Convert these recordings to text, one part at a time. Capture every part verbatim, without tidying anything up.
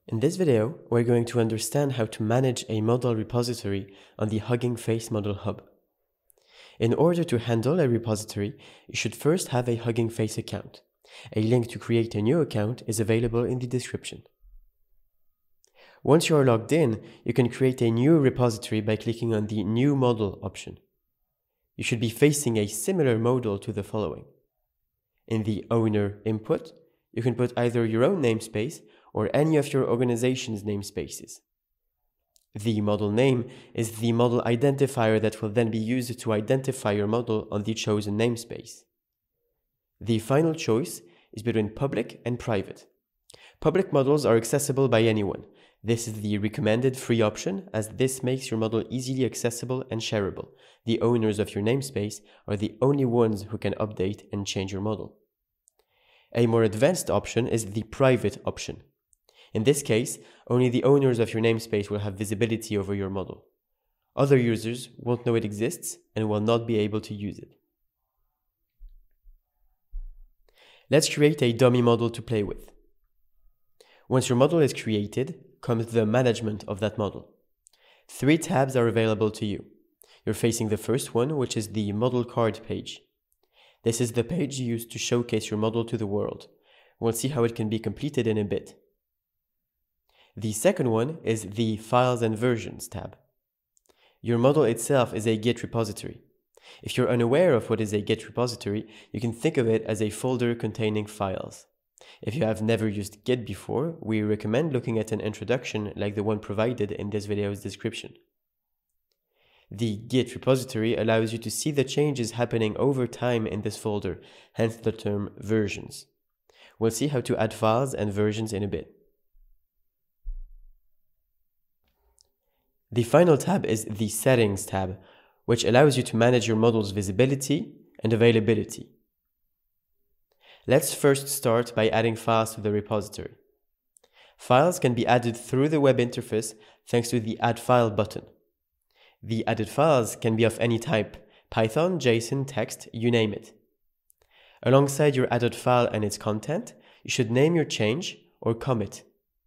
In this video, we're going to understand how to manage a model repository on the Hugging Face Model Hub. In order to handle a repository, you should first have a Hugging Face account. A link to create a new account is available in the description. Once you are logged in, you can create a new repository by clicking on the New Model option. You should be facing a similar modal to the following. In the Owner input, you can put either your own namespace or any of your organization's namespaces. The model name is the model identifier that will then be used to identify your model on the chosen namespace. The final choice is between public and private. Public models are accessible by anyone. This is the recommended free option, as this makes your model easily accessible and shareable. The owners of your namespace are the only ones who can update and change your model. A more advanced option is the private option. In this case, only the owners of your namespace will have visibility over your model. Other users won't know it exists and will not be able to use it. Let's create a dummy model to play with. Once your model is created, comes the management of that model. Three tabs are available to you. You're facing the first one, which is the model card page. This is the page used to showcase your model to the world. We'll see how it can be completed in a bit. The second one is the Files and Versions tab. Your model itself is a Git repository. If you're unaware of what is a Git repository, you can think of it as a folder containing files. If you have never used Git before, we recommend looking at an introduction like the one provided in this video's description. The Git repository allows you to see the changes happening over time in this folder, hence the term versions. We'll see how to add files and versions in a bit. The final tab is the Settings tab, which allows you to manage your model's visibility and availability. Let's first start by adding files to the repository. Files can be added through the web interface thanks to the Add File button. The added files can be of any type: Python, JSON, text, you name it. Alongside your added file and its content, you should name your change or commit.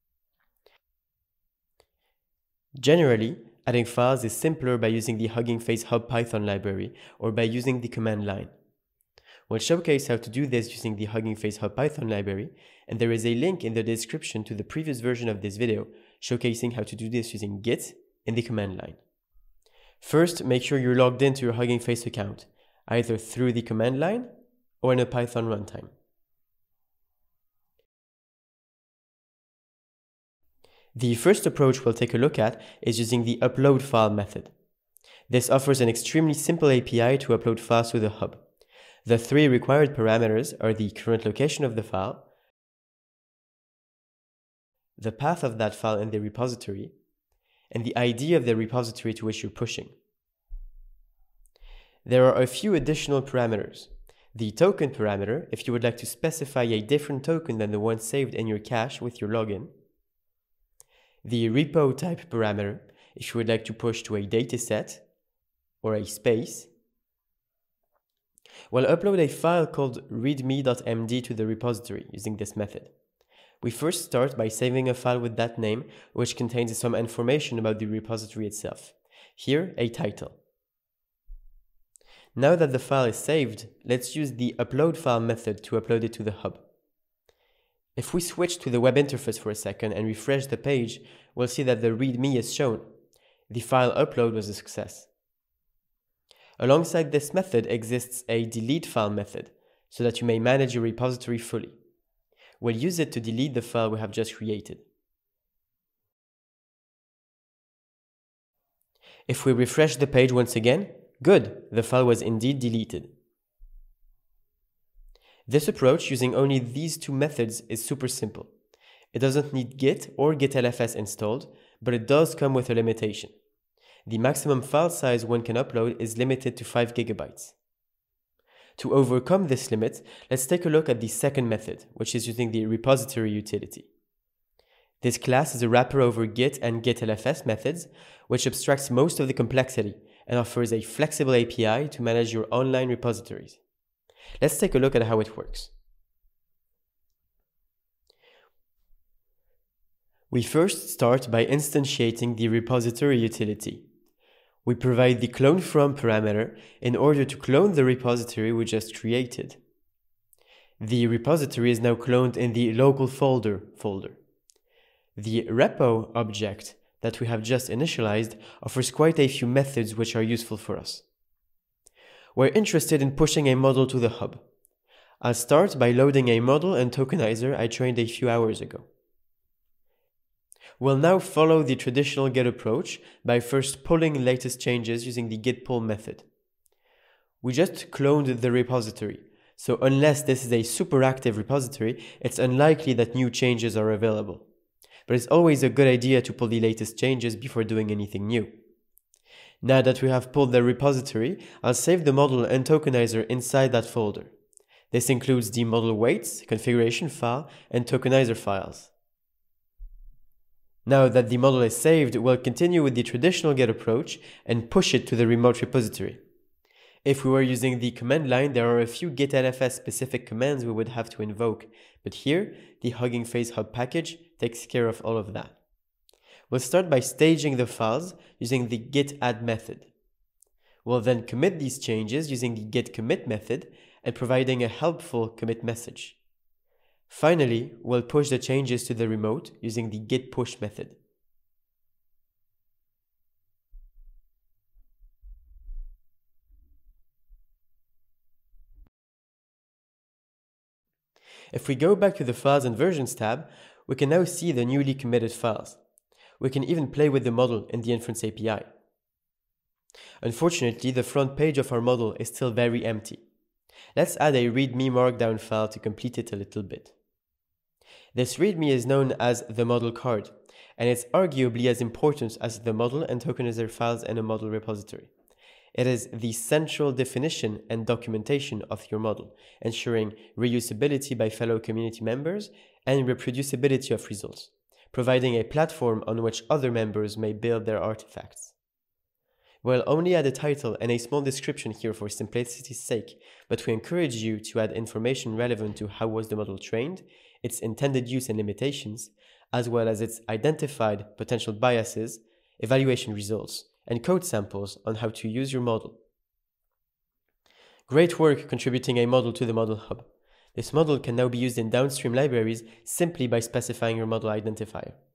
Generally, adding files is simpler by using the Hugging Face Hub Python library or by using the command line. We'll showcase how to do this using the Hugging Face Hub Python library, and there is a link in the description to the previous version of this video showcasing how to do this using Git in the command line. First, make sure you're logged into your Hugging Face account, either through the command line or in a Python runtime. The first approach we'll take a look at is using the upload file method. This offers an extremely simple A P I to upload files to the hub. The three required parameters are the current location of the file, the path of that file in the repository, and the I D of the repository to which you're pushing. There are a few additional parameters. The token parameter, if you would like to specify a different token than the one saved in your cache with your login. The repo type parameter, if you would like to push to a dataset or a space. We'll upload a file called readme dot m d to the repository using this method. We first start by saving a file with that name, which contains some information about the repository itself. Here, a title. Now that the file is saved, let's use the upload file method to upload it to the hub. If we switch to the web interface for a second and refresh the page, we'll see that the readme is shown. The file upload was a success. Alongside this method exists a delete file method, so that you may manage your repository fully. We'll use it to delete the file we have just created. If we refresh the page once again, good, the file was indeed deleted. This approach using only these two methods is super simple. It doesn't need Git or git-lfs installed, but it does come with a limitation. The maximum file size one can upload is limited to five gigabytes. To overcome this limit, let's take a look at the second method, which is using the repository utility. This class is a wrapper over Git and git-lfs methods, which abstracts most of the complexity and offers a flexible A P I to manage your online repositories. Let's take a look at how it works. We first start by instantiating the repository utility. We provide the clone from parameter in order to clone the repository we just created. The repository is now cloned in the local folder folder. The repo object that we have just initialized offers quite a few methods which are useful for us. We're interested in pushing a model to the hub. I'll start by loading a model and tokenizer I trained a few hours ago. We'll now follow the traditional get approach by first pulling latest changes using the git pull method. We just cloned the repository, so unless this is a super active repository, it's unlikely that new changes are available. But it's always a good idea to pull the latest changes before doing anything new. Now that we have pulled the repository, I'll save the model and tokenizer inside that folder. This includes the model weights, configuration file, and tokenizer files. Now that the model is saved, we'll continue with the traditional get approach and push it to the remote repository. If we were using the command line, there are a few git-lfs specific commands we would have to invoke, but here, the Hugging Face Hub package takes care of all of that. We'll start by staging the files using the git add method. We'll then commit these changes using the git commit method and providing a helpful commit message. Finally, we'll push the changes to the remote using the git push method. If we go back to the Files and Versions tab, we can now see the newly committed files. We can even play with the model in the Inference A P I. Unfortunately, the front page of our model is still very empty. Let's add a readme markdown file to complete it a little bit. This readme is known as the model card, and it's arguably as important as the model and tokenizer files in a model repository. It is the central definition and documentation of your model, ensuring reusability by fellow community members and reproducibility of results, providing a platform on which other members may build their artifacts. We'll only add a title and a small description here for simplicity's sake, but we encourage you to add information relevant to how was the model trained, its intended use and limitations, as well as its identified potential biases, evaluation results, and code samples on how to use your model. Great work contributing a model to the Model Hub. This model can now be used in downstream libraries simply by specifying your model identifier.